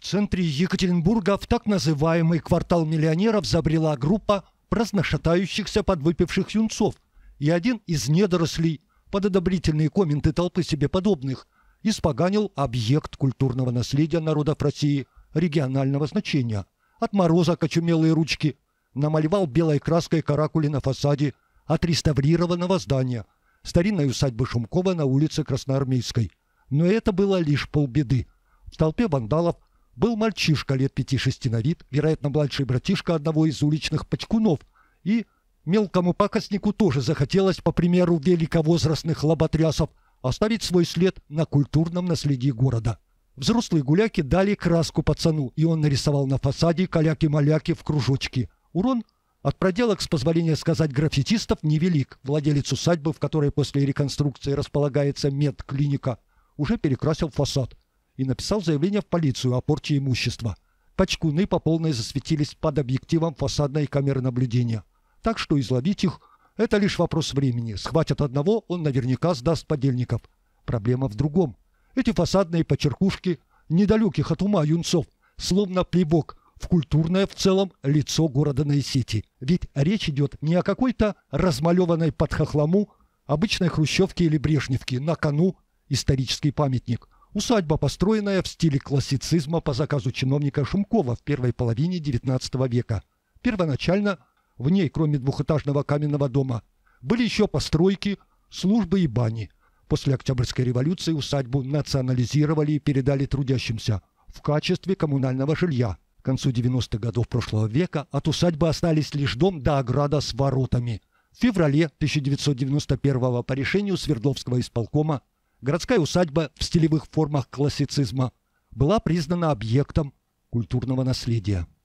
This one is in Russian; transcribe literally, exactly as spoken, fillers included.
центре Екатеринбурга в так называемый квартал миллионеров забрела группа праздношатающихся подвыпивших юнцов, и один из недорослей, под одобрительные комменты толпы себе подобных, испоганил объект культурного наследия народов России регионального значения. Отморозок очумелые ручки намалевал белой краской каракули на фасаде отреставрированного здания старинной усадьбы Шумкова на улице Красноармейской. Но это было лишь полбеды. В толпе вандалов был мальчишка лет пяти-шести на вид, вероятно, младший братишка одного из уличных почкунов, и мелкому пакостнику тоже захотелось, по примеру великовозрастных лоботрясов, оставить свой след на культурном наследии города. Взрослые гуляки дали краску пацану, и он нарисовал на фасаде каляки-маляки в кружочки. Урон от проделок, с позволения сказать, граффитистов невелик. Владелец усадьбы, в которой после реконструкции располагается медклиника, уже перекрасил фасад и написал заявление в полицию о порче имущества. Почкуны по полной засветились под объективом фасадной камеры наблюдения. Так что изловить их – это лишь вопрос времени. Схватят одного, он наверняка сдаст подельников. Проблема в другом. Эти фасадные почеркушки недалеких от ума юнцов, словно плевок в культурное в целом лицо города Найсети. Ведь речь идет не о какой-то размалеванной под хохлому обычной хрущевке или брежневке, на кону исторический памятник. Усадьба, построенная в стиле классицизма по заказу чиновника Шумкова в первой половине девятнадцатого века. Первоначально в ней, кроме двухэтажного каменного дома, были еще постройки, службы и бани. После Октябрьской революции усадьбу национализировали и передали трудящимся в качестве коммунального жилья. К концу девяностых годов прошлого века от усадьбы остались лишь дом да ограда с воротами. В феврале тысяча девятьсот девяносто первого по решению Свердловского исполкома городская усадьба в стилевых формах классицизма была признана объектом культурного наследия.